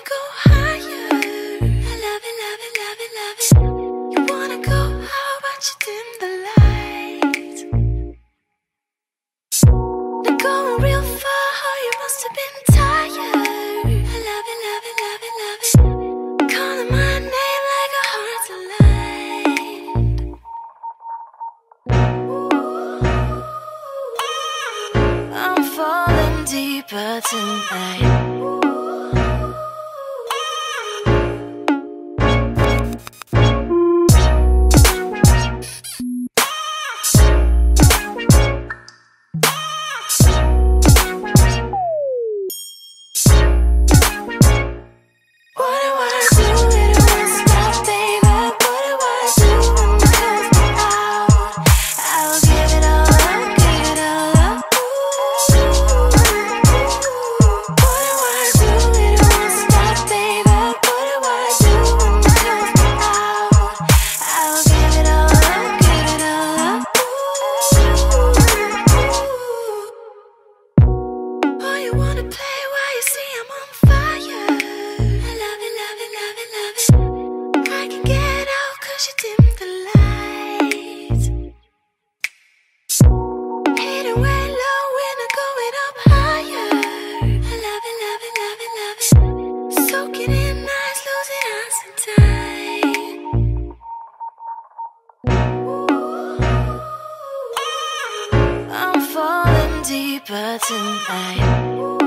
go higher. I love it, love it, love it, love it. You wanna go, how about you dim the lights? Not going real far, you must have been tired. I love it, love it, love it, love it. Calling my name like a heart's aligned. I'm falling deeper tonight. I'm falling deeper tonight.